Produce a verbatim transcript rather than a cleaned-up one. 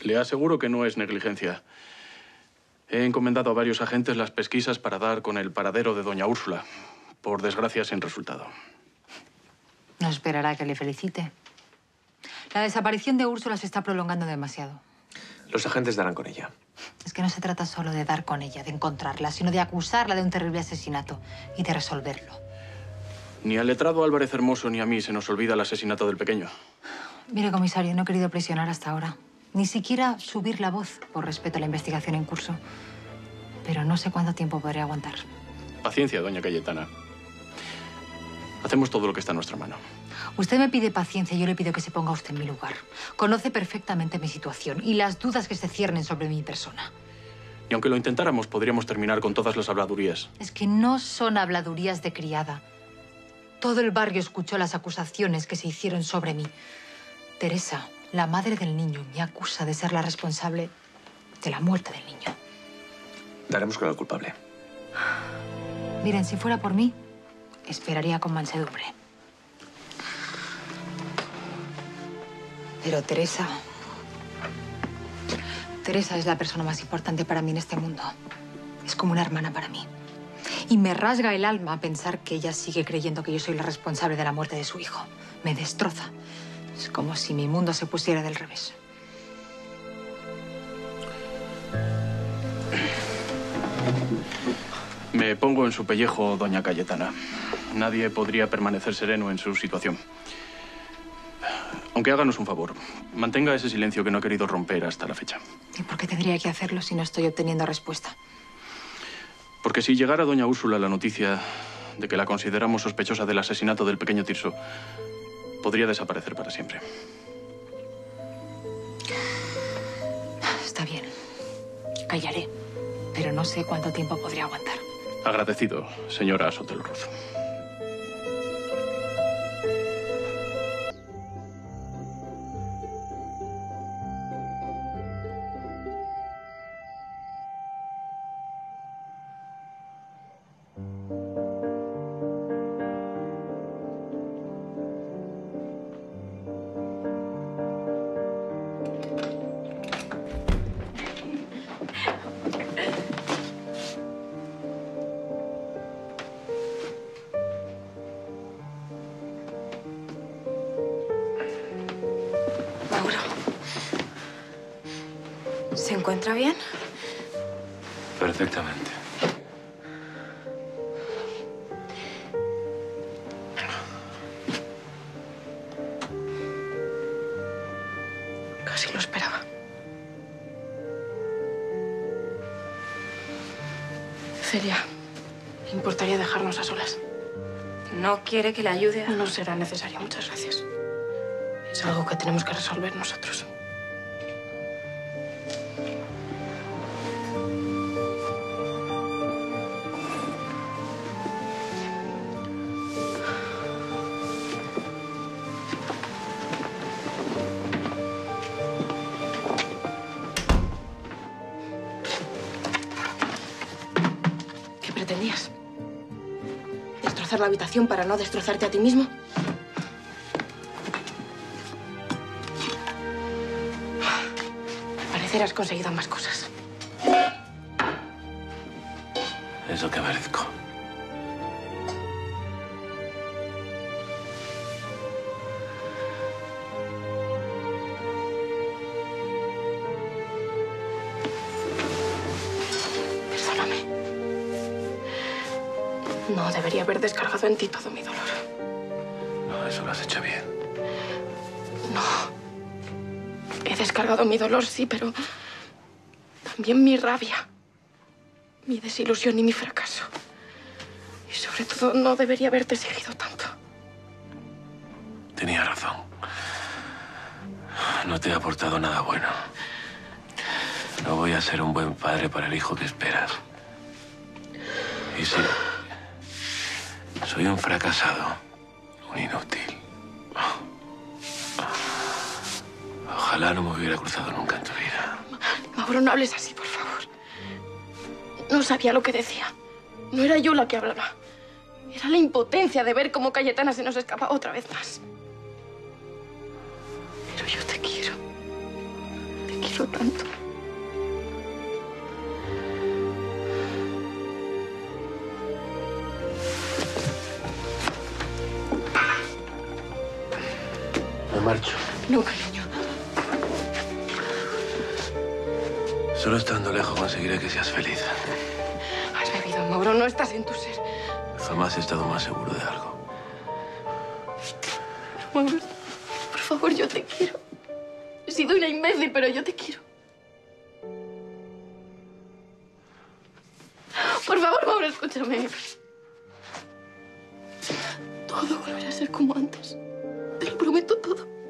Le aseguro que no es negligencia. He encomendado a varios agentes las pesquisas para dar con el paradero de doña Úrsula. Por desgracia, sin resultado. No esperará que le felicite. La desaparición de Úrsula se está prolongando demasiado. Los agentes darán con ella. Es que no se trata solo de dar con ella, de encontrarla, sino de acusarla de un terrible asesinato y de resolverlo. Ni al letrado Álvarez Hermoso ni a mí se nos olvida el asesinato del pequeño. Mire, comisario, no he querido presionar hasta ahora. Ni siquiera subir la voz por respeto a la investigación en curso. Pero no sé cuánto tiempo podré aguantar. Paciencia, doña Cayetana. Hacemos todo lo que está en nuestra mano. Usted me pide paciencia y yo le pido que se ponga usted en mi lugar. Conoce perfectamente mi situación y las dudas que se ciernen sobre mi persona. Y aunque lo intentáramos, podríamos terminar con todas las habladurías. Es que no son habladurías de criada. Todo el barrio escuchó las acusaciones que se hicieron sobre mí. Teresa, la madre del niño, me acusa de ser la responsable de la muerte del niño. Daremos con el culpable. Miren, si fuera por mí, esperaría con mansedumbre. Pero Teresa... Teresa es la persona más importante para mí en este mundo. Es como una hermana para mí. Y me rasga el alma pensar que ella sigue creyendo que yo soy la responsable de la muerte de su hijo. Me destroza. Es como si mi mundo se pusiera del revés. Me pongo en su pellejo, doña Cayetana. Nadie podría permanecer sereno en su situación. Aunque háganos un favor, mantenga ese silencio que no ha querido romper hasta la fecha. ¿Y por qué tendría que hacerlo si no estoy obteniendo respuesta? Porque si llegara a doña Úrsula la noticia de que la consideramos sospechosa del asesinato del pequeño Tirso, podría desaparecer para siempre. Está bien. Callaré. Pero no sé cuánto tiempo podría aguantar. Agradecido, señora Sotelruz. ¿Se encuentra bien? Perfectamente. Casi lo esperaba. Celia, ¿le importaría dejarnos a solas? ¿No quiere que le ayude? No será necesario, muchas gracias. Es algo que tenemos que resolver nosotros. ¿Qué pretendías? ¿Destrozar la habitación para no destrozarte a ti mismo? Al parecer has conseguido ambas cosas. Es lo que merezco. Perdóname. No debería haber descargado en ti todo mi dolor. No, eso lo has hecho bien. No. He descargado mi dolor, sí, pero también mi rabia, mi desilusión y mi fracaso. Y sobre todo, no debería haberte seguido tanto. Tenía razón. No te he aportado nada bueno. No voy a ser un buen padre para el hijo que esperas. Y sí, soy un fracasado, un inútil. Ojalá no me hubiera cruzado nunca en tu vida. Mauro, no hables así, por favor. No sabía lo que decía. No era yo la que hablaba. Era la impotencia de ver cómo Cayetana se nos escapa otra vez más. Pero yo te quiero. Te quiero siento tanto. Me marcho. No, cariño. Solo estando lejos conseguiré que seas feliz. Has bebido, Mauro. No estás en tu ser. Jamás he estado más seguro de algo. Mauro, por favor, yo te quiero. He sido una imbécil, pero yo te quiero. Por favor, Mauro, escúchame. Todo volverá a ser como antes. Te lo prometo todo.